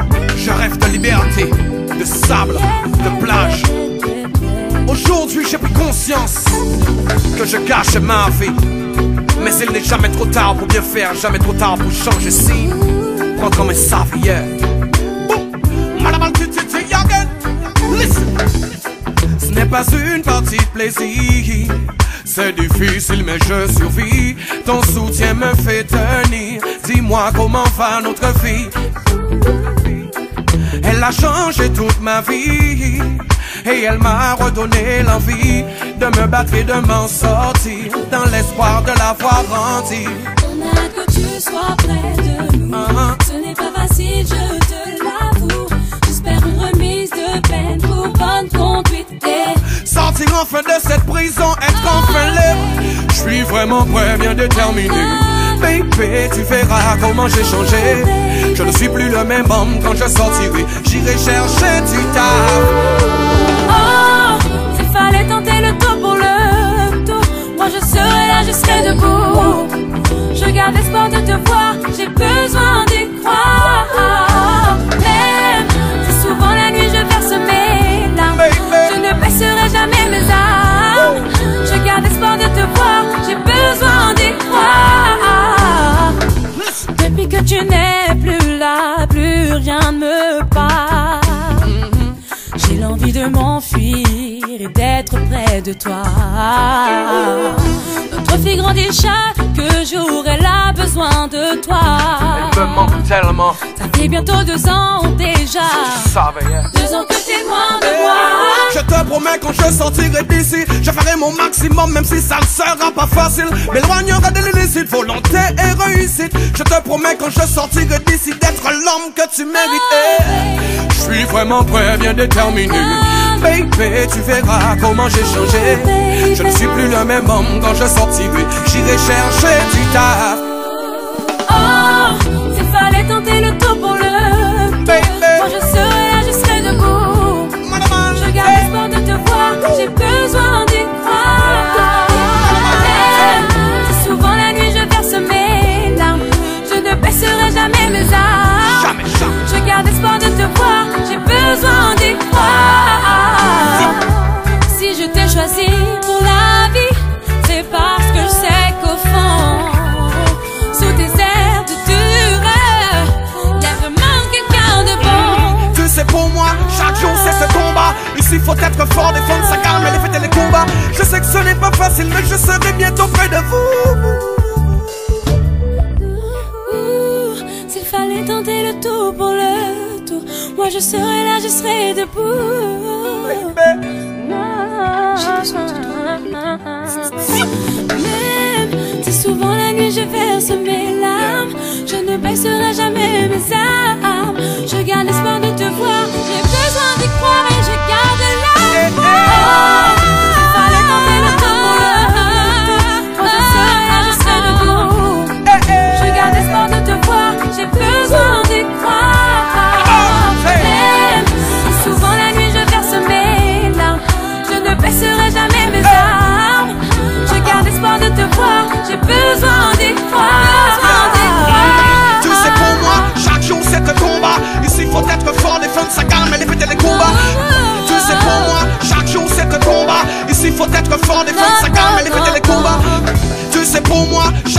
Je rêve de liberté, de sable, de plage. Aujourd'hui j'ai pris conscience que je gâche ma vie. Mais il n'est jamais trop tard pour bien faire, jamais trop tard pour changer. Si, prends comme un savier. Listen. Ce n'est pas une partie de plaisir, c'est difficile mais je survis. Ton soutien me fait tenir. Dis-moi comment va notre vie. Elle a changé toute ma vie et elle m'a redonné l'envie de me battre et de m'en sortir, dans l'espoir de l'avoir rendu. On a hâte que tu sois près de nous. Ce n'est pas facile, je te l'avoue. J'espère une remise de peine pour bonne conduite et sortir enfin de cette prison, être enfin libre. Je suis vraiment prêt, bien déterminé. Baby, tu verras comment j'ai changé. Je ne suis plus le même homme quand je sortirai. J'irai chercher du taf. Oh, s'il fallait tenter le tour pour le tour, moi je serai là, je serai debout. Je garde l'espoir de te voir, j'ai besoin d'y croire. Même si souvent la nuit je verse mes larmes, je ne baisserai jamais mes armes. Je garde l'espoir de te voir, j'ai besoin d'y croire. Depuis que tu n'es plus là, plus rien ne me parle. J'ai l'envie de m'enfuir et d'être près de toi. Notre fille grandit chaque jour, elle a besoin de toi. Elle me manque tellement. Ça fait bientôt 2 ans déjà. Je savais, yeah. 2 ans que t'es loin de moi. Je te promets quand je sortirai d'ici, je ferai mon maximum même si ça ne sera pas facile. M'éloignerai de l'illicite, volonté et réussite. Je te promets quand je sortirai d'ici d'être l'homme que tu mérites. Je suis vraiment prêt, bien déterminé. Baby, tu verras comment j'ai changé. Je ne suis plus le même homme quand je sortirai. J'irai chercher du taf. Oh, s'il fallait tenter le tour pour le tour, moi je serai là, je serai debout. Je garde l'espoir de te voir, j'ai besoin d'y croire. Si souvent la nuit je verse mes larmes, je ne baisserai jamais mes armes. Jamais, jamais. Je garde espoir de te voir, j'ai besoin d'y croire. Si je t'ai choisi pour la vie, c'est parce que je sais qu'au fond, sous tes airs de dureur, y'a vraiment quelqu'un de bon. Tu sais pour moi, chaque jour c'est ce combat. Ici faut être fort, défendre sa calme et les fêtes et les combats. Je sais que ce n'est pas facile mais je serai bientôt près de vous. S'il fallait tenter le tour pour le tour, moi je serai là, je serai debout. Même si souvent la nuit je verse mes larmes, je ne baisserai jamais mes armes. Je garde l'espoir de te voir, j'ai besoin d'y croire et je garde la foi. S'il fallait tenter le tour pour le tour, moi je serai là, je serai debout. Je garde l'espoir de te voir, j'ai besoin d'y croire. Même si souvent la nuit je verse mes larmes, je ne baisserai jamais mes armes. Je garde espoir de te voir, j'ai besoin d'y croire. Tu sais pour moi, chaque jour c'est un combat. Ici faut être fort, défendre sa calme et les fêtes et les combats. Tu sais pour moi, chaque jour c'est un combat. Ici faut être fort, défendre sa calme et les fêtes et les combats. Tu sais pour moi,